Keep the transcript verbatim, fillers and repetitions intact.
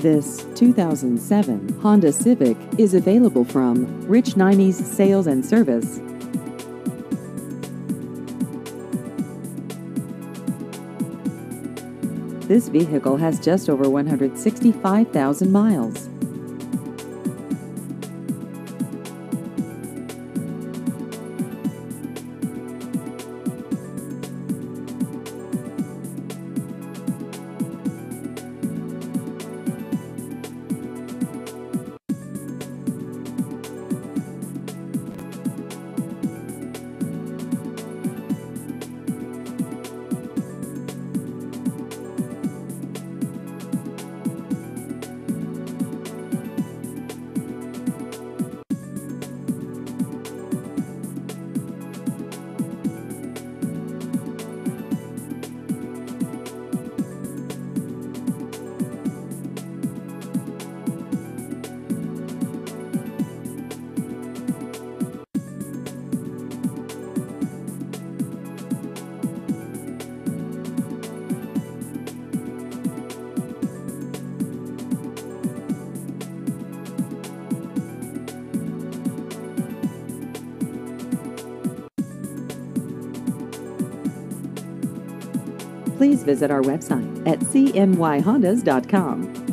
This two thousand seven Honda Civic is available from Rich Nineties Sales and Service. This vehicle has just over one hundred sixty-five thousand miles. Please visit our website at c n y hondas dot com.